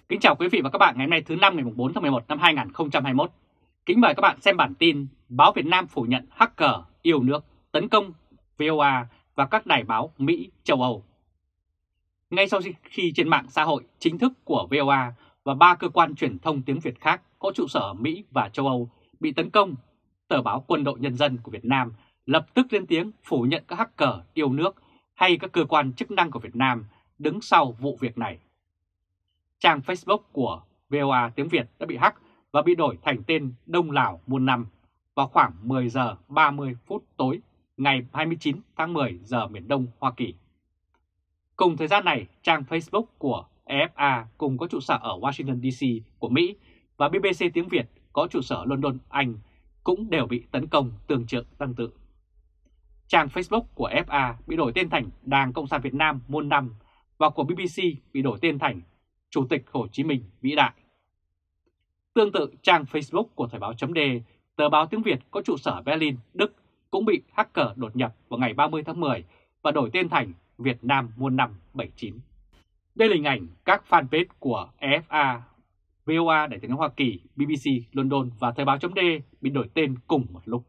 Kính chào quý vị và các bạn ngày hôm nay thứ Năm ngày 4 tháng 11 năm 2021. Kính mời các bạn xem bản tin báo Việt Nam phủ nhận hacker yêu nước tấn công VOA và các đài báo Mỹ, châu Âu. Ngay sau khi trên mạng xã hội chính thức của VOA và 3 cơ quan truyền thông tiếng Việt khác có trụ sở ở Mỹ và châu Âu bị tấn công, tờ báo Quân đội Nhân dân của Việt Nam lập tức lên tiếng phủ nhận các hacker yêu nước hay các cơ quan chức năng của Việt Nam đứng sau vụ việc này. Trang Facebook của VOA tiếng Việt đã bị hack và bị đổi thành tên Đông Lào muôn năm vào khoảng 10 giờ 30 phút tối ngày 29 tháng 10 giờ miền Đông Hoa Kỳ. Cùng thời gian này, trang Facebook của EFA cùng có trụ sở ở Washington DC của Mỹ và BBC tiếng Việt có trụ sở ở London, Anh cũng đều bị tấn công tương tự. Trang Facebook của EFA bị đổi tên thành Đảng Cộng sản Việt Nam muôn năm và của BBC bị đổi tên thành Chủ tịch Hồ Chí Minh vĩ đại. Tương tự, trang Facebook của Thời báo.d, tờ báo tiếng Việt có trụ sở Berlin, Đức cũng bị hacker đột nhập vào ngày 30 tháng 10 và đổi tên thành Việt Nam muôn năm 79. Đây là hình ảnh các fanpage của EFA, VOA Đại tiếng nói Hoa Kỳ, BBC London và Thời báo.d bị đổi tên cùng một lúc.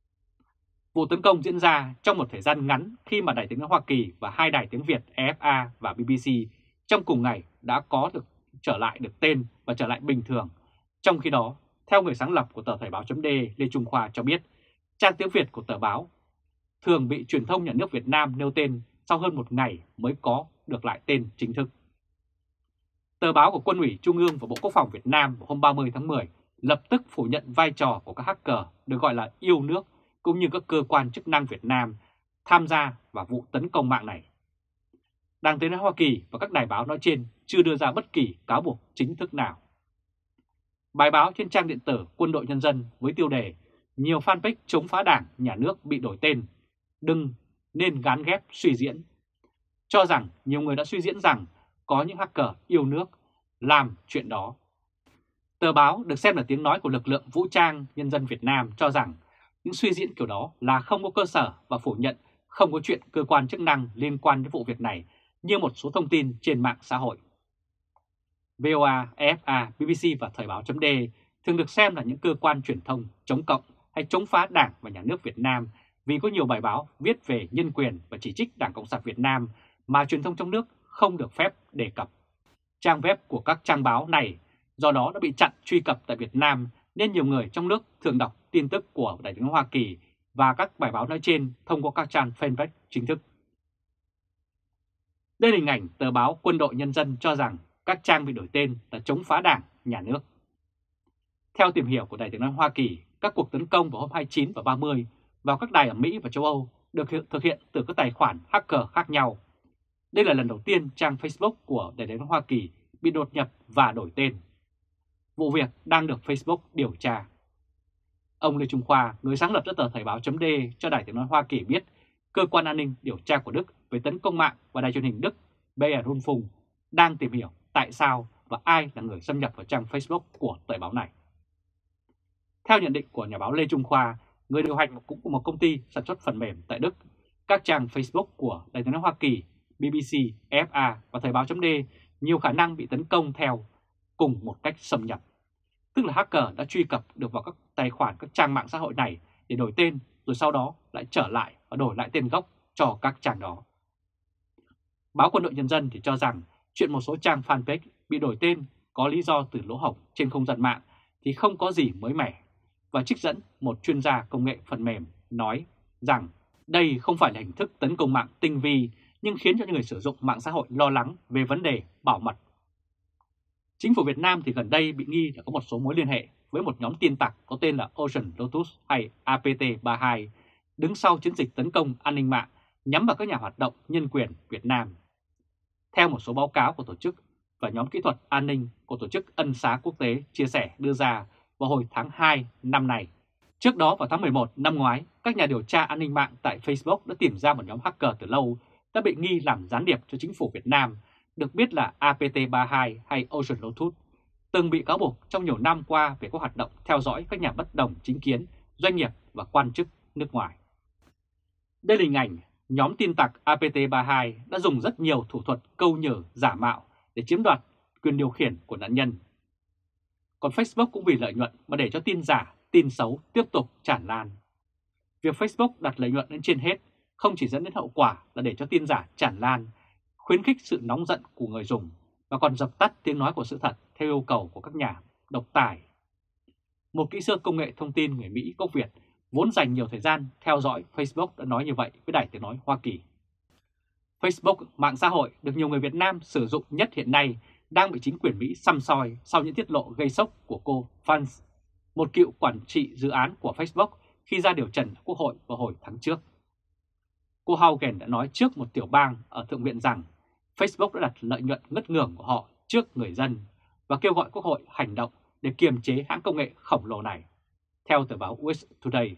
Vụ tấn công diễn ra trong một thời gian ngắn khi mà Đài tiếng nói Hoa Kỳ và hai đài tiếng Việt EFA và BBC trong cùng ngày đã có được trở lại được tên và trở lại bình thường. Trong khi đó, theo người sáng lập của tờ Thời báo.d Lê Trung Khoa cho biết, trang tiếng Việt của tờ báo thường bị truyền thông nhà nước Việt Nam nêu tên sau hơn một ngày mới có được lại tên chính thức. Tờ báo của Quân ủy Trung ương và Bộ Quốc phòng Việt Nam vào hôm 30 tháng 10 lập tức phủ nhận vai trò của các hacker được gọi là yêu nước cũng như các cơ quan chức năng Việt Nam tham gia vào vụ tấn công mạng này. Đài tiếng nói Hoa Kỳ và các đài báo nói trên chưa đưa ra bất kỳ cáo buộc chính thức nào. Bài báo trên trang điện tử Quân đội Nhân dân với tiêu đề nhiều fanpage chống phá đảng, nhà nước bị đổi tên, đừng nên gán ghép suy diễn, cho rằng nhiều người đã suy diễn rằng có những hacker yêu nước làm chuyện đó. Tờ báo được xem là tiếng nói của lực lượng vũ trang nhân dân Việt Nam cho rằng những suy diễn kiểu đó là không có cơ sở và phủ nhận không có chuyện cơ quan chức năng liên quan đến vụ việc này như một số thông tin trên mạng xã hội. VOA, EFA, BBC và Thời báo.d thường được xem là những cơ quan truyền thông chống cộng hay chống phá Đảng và Nhà nước Việt Nam vì có nhiều bài báo viết về nhân quyền và chỉ trích Đảng Cộng sản Việt Nam mà truyền thông trong nước không được phép đề cập. Trang web của các trang báo này do đó đã bị chặn truy cập tại Việt Nam nên nhiều người trong nước thường đọc tin tức của Đài tiếng nói Hoa Kỳ và các bài báo nói trên thông qua các trang fanpage chính thức. Đây là hình ảnh tờ báo Quân đội Nhân dân cho rằng các trang bị đổi tên là chống phá Đảng, Nhà nước. Theo tìm hiểu của Đài tiếng nói Hoa Kỳ, các cuộc tấn công vào hôm 29 và 30 vào các đài ở Mỹ và châu Âu được thực hiện từ các tài khoản hacker khác nhau. Đây là lần đầu tiên trang Facebook của Đài tiếng nói Hoa Kỳ bị đột nhập và đổi tên. Vụ việc đang được Facebook điều tra. Ông Lê Trung Khoa, người sáng lập ra tờ Thời báo.d cho Đài tiếng nói Hoa Kỳ biết, cơ quan an ninh điều tra của Đức về tấn công mạng và đài truyền hình Đức BR Rundfunk đang tìm hiểu tại sao và ai là người xâm nhập vào trang Facebook của tờ báo này. Theo nhận định của nhà báo Lê Trung Khoa, người điều hành cũng của một công ty sản xuất phần mềm tại Đức, các trang Facebook của Đài tiếng nói Hoa Kỳ, BBC, FA và Thời báo.d nhiều khả năng bị tấn công theo cùng một cách xâm nhập. Tức là hacker đã truy cập được vào các tài khoản các trang mạng xã hội này để đổi tên rồi sau đó lại trở lại và đổi lại tên gốc cho các trang đó. Báo Quân đội Nhân dân thì cho rằng chuyện một số trang fanpage bị đổi tên có lý do từ lỗ hổng trên không gian mạng thì không có gì mới mẻ và trích dẫn một chuyên gia công nghệ phần mềm nói rằng đây không phải là hình thức tấn công mạng tinh vi nhưng khiến cho những người sử dụng mạng xã hội lo lắng về vấn đề bảo mật. Chính phủ Việt Nam thì gần đây bị nghi là có một số mối liên hệ với một nhóm tin tặc có tên là Ocean Lotus hay APT32 đứng sau chiến dịch tấn công an ninh mạng nhắm vào các nhà hoạt động nhân quyền Việt Nam. Theo một số báo cáo của tổ chức và nhóm kỹ thuật an ninh của tổ chức Ân xá Quốc tế chia sẻ đưa ra vào hồi tháng 2 năm nay. Trước đó vào tháng 11 năm ngoái, các nhà điều tra an ninh mạng tại Facebook đã tìm ra một nhóm hacker từ lâu đã bị nghi làm gián điệp cho chính phủ Việt Nam, được biết là APT32 hay Ocean Lotus, từng bị cáo buộc trong nhiều năm qua về các hoạt động theo dõi các nhà bất đồng chính kiến, doanh nghiệp và quan chức nước ngoài. Đây là hình ảnh nhóm tin tặc APT32 đã dùng rất nhiều thủ thuật câu nhử giả mạo để chiếm đoạt quyền điều khiển của nạn nhân. Còn Facebook cũng vì lợi nhuận mà để cho tin giả, tin xấu tiếp tục tràn lan. Việc Facebook đặt lợi nhuận lên trên hết không chỉ dẫn đến hậu quả là để cho tin giả tràn lan, khuyến khích sự nóng giận của người dùng mà còn dập tắt tiếng nói của sự thật theo yêu cầu của các nhà độc tài. Một kỹ sư công nghệ thông tin người Mỹ gốc Việt vốn dành nhiều thời gian theo dõi Facebook đã nói như vậy với Đài Tiếng nói Hoa Kỳ. Facebook, mạng xã hội được nhiều người Việt Nam sử dụng nhất hiện nay, đang bị chính quyền Mỹ săm soi sau những tiết lộ gây sốc của cô Vance, một cựu quản trị dự án của Facebook khi ra điều trần ở Quốc hội vào hồi tháng trước. Cô Haugen đã nói trước một tiểu bang ở Thượng viện rằng Facebook đã đặt lợi nhuận ngất ngưởng của họ trước người dân và kêu gọi Quốc hội hành động để kiềm chế hãng công nghệ khổng lồ này, theo tờ báo US Today.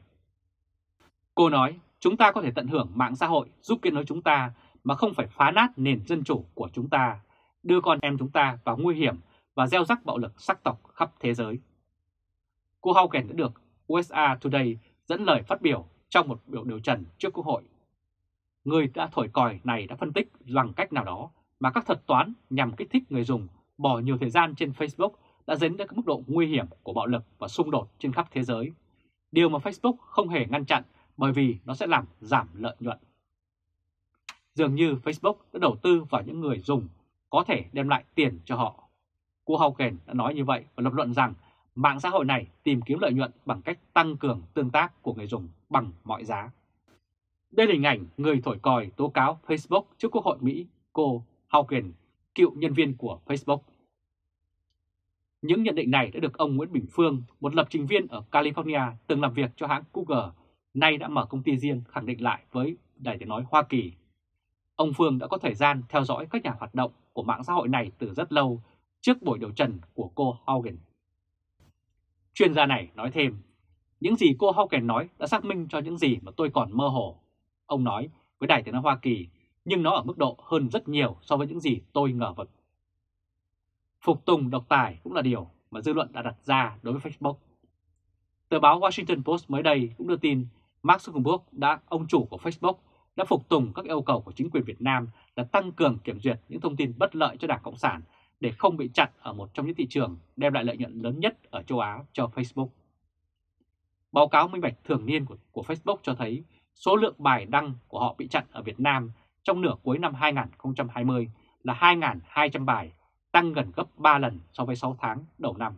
Cô nói, chúng ta có thể tận hưởng mạng xã hội giúp kết nối chúng ta mà không phải phá nát nền dân chủ của chúng ta, đưa con em chúng ta vào nguy hiểm và gieo rắc bạo lực sắc tộc khắp thế giới. Cô Haugen đã được USA Today dẫn lời phát biểu trong một buổi điều trần trước Quốc hội. Người đã thổi còi này đã phân tích bằng cách nào đó mà các thuật toán nhằm kích thích người dùng bỏ nhiều thời gian trên Facebook đã dẫn đến mức độ nguy hiểm của bạo lực và xung đột trên khắp thế giới. Điều mà Facebook không hề ngăn chặn bởi vì nó sẽ làm giảm lợi nhuận. Dường như Facebook đã đầu tư vào những người dùng có thể đem lại tiền cho họ. Cô Haugen đã nói như vậy và lập luận rằng mạng xã hội này tìm kiếm lợi nhuận bằng cách tăng cường tương tác của người dùng bằng mọi giá. Đây là hình ảnh người thổi còi tố cáo Facebook trước Quốc hội Mỹ, cô Haugen, cựu nhân viên của Facebook. Những nhận định này đã được ông Nguyễn Bình Phương, một lập trình viên ở California từng làm việc cho hãng Google, nay đã mở công ty riêng, khẳng định lại với Đài Tiếng nói Hoa Kỳ. Ông Phương đã có thời gian theo dõi các nhà hoạt động của mạng xã hội này từ rất lâu trước buổi điều trần của cô Haugen. Chuyên gia này nói thêm, những gì cô Haugen nói đã xác minh cho những gì mà tôi còn mơ hồ. Ông nói với Đài Tiếng nói Hoa Kỳ, nhưng nó ở mức độ hơn rất nhiều so với những gì tôi ngờ vực. Phục tùng độc tài cũng là điều mà dư luận đã đặt ra đối với Facebook. Tờ báo Washington Post mới đây cũng đưa tin Mark Zuckerberg, ông chủ của Facebook, đã phục tùng các yêu cầu của chính quyền Việt Nam là tăng cường kiểm duyệt những thông tin bất lợi cho Đảng Cộng sản để không bị chặn ở một trong những thị trường đem lại lợi nhuận lớn nhất ở châu Á cho Facebook. Báo cáo minh bạch thường niên của Facebook cho thấy số lượng bài đăng của họ bị chặn ở Việt Nam trong nửa cuối năm 2020 là 2.200 bài, tăng gần gấp 3 lần so với 6 tháng đầu năm.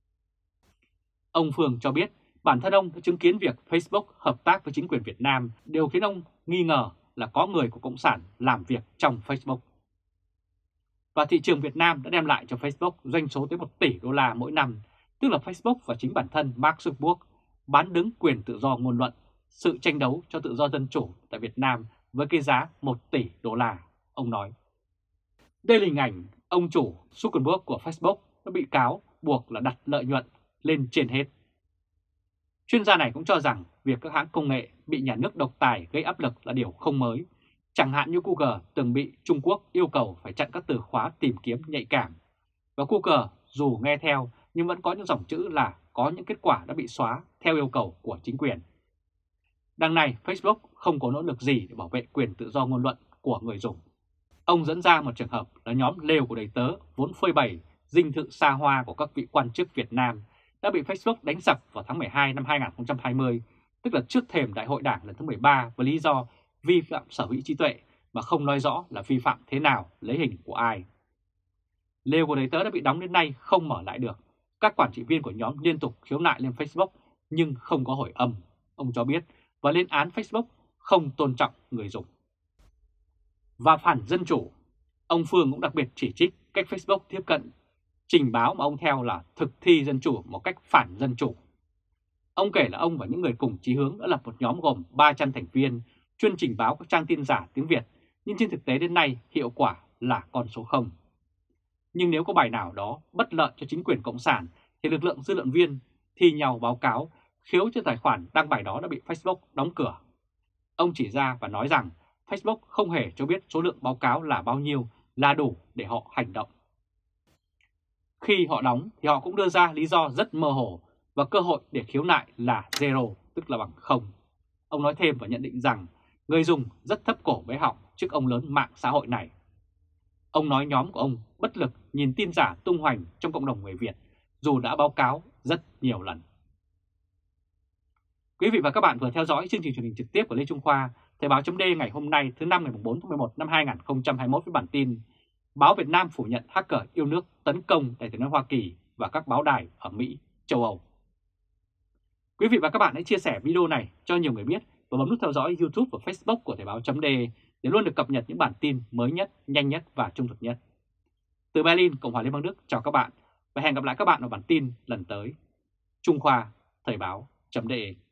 Ông Phương cho biết bản thân ông đã chứng kiến việc Facebook hợp tác với chính quyền Việt Nam, điều khiến ông nghi ngờ là có người của Cộng sản làm việc trong Facebook. Và thị trường Việt Nam đã đem lại cho Facebook doanh số tới 1 tỷ đô la mỗi năm, tức là Facebook và chính bản thân Mark Zuckerberg bán đứng quyền tự do ngôn luận, sự tranh đấu cho tự do dân chủ tại Việt Nam với cái giá 1 tỷ đô la, ông nói. Đây là hình ảnh ông chủ Zuckerberg của Facebook đã bị cáo buộc là đặt lợi nhuận lên trên hết. Chuyên gia này cũng cho rằng việc các hãng công nghệ bị nhà nước độc tài gây áp lực là điều không mới, chẳng hạn như Google từng bị Trung Quốc yêu cầu phải chặn các từ khóa tìm kiếm nhạy cảm. Và Google dù nghe theo nhưng vẫn có những dòng chữ là có những kết quả đã bị xóa theo yêu cầu của chính quyền. Đằng này Facebook không có nỗ lực gì để bảo vệ quyền tự do ngôn luận của người dùng. Ông dẫn ra một trường hợp là nhóm lều của đầy tớ vốn phơi bày dinh thự xa hoa của các vị quan chức Việt Nam đã bị Facebook đánh sập vào tháng 12 năm 2020, tức là trước thềm Đại hội Đảng lần thứ 13 với lý do vi phạm sở hữu trí tuệ mà không nói rõ là vi phạm thế nào, lấy hình của ai. Lều của đầy tớ đã bị đóng đến nay không mở lại được. Các quản trị viên của nhóm liên tục khiếu nại lên Facebook nhưng không có hồi âm, ông cho biết, và lên án Facebook không tôn trọng người dùng. Và phản dân chủ, ông Phương cũng đặc biệt chỉ trích cách Facebook tiếp cận trình báo mà ông theo là thực thi dân chủ một cách phản dân chủ. Ông kể là ông và những người cùng chí hướng đã lập một nhóm gồm 300 thành viên chuyên trình báo các trang tin giả tiếng Việt, nhưng trên thực tế đến nay hiệu quả là con số 0. Nhưng nếu có bài nào đó bất lợi cho chính quyền Cộng sản thì lực lượng dư luận viên thi nhau báo cáo khiếu cho tài khoản đăng bài đó đã bị Facebook đóng cửa. Ông chỉ ra và nói rằng Facebook không hề cho biết số lượng báo cáo là bao nhiêu là đủ để họ hành động. Khi họ đóng thì họ cũng đưa ra lý do rất mơ hồ và cơ hội để khiếu nại là zero, tức là bằng 0. Ông nói thêm và nhận định rằng người dùng rất thấp cổ bé họng trước ông lớn mạng xã hội này. Ông nói nhóm của ông bất bất lực nhìn tin giả tung hoành trong cộng đồng người Việt, dù đã báo cáo rất nhiều lần. Quý vị và các bạn vừa theo dõi chương trình truyền hình trực tiếp của Lê Trung Khoa, Thời báo chấm ngày hôm nay thứ Năm ngày 4 tháng 11 năm 2021 với bản tin Báo Việt Nam phủ nhận hacker yêu nước tấn công Đại sứ quán Hoa Kỳ và các báo đài ở Mỹ, châu Âu. Quý vị và các bạn hãy chia sẻ video này cho nhiều người biết và bấm nút theo dõi YouTube và Facebook của Thời báo chấm để luôn được cập nhật những bản tin mới nhất, nhanh nhất và trung thực nhất. Từ Berlin, Cộng hòa Liên bang Đức chào các bạn và hẹn gặp lại các bạn ở bản tin lần tới. Trung Khoa, Thời báo chấm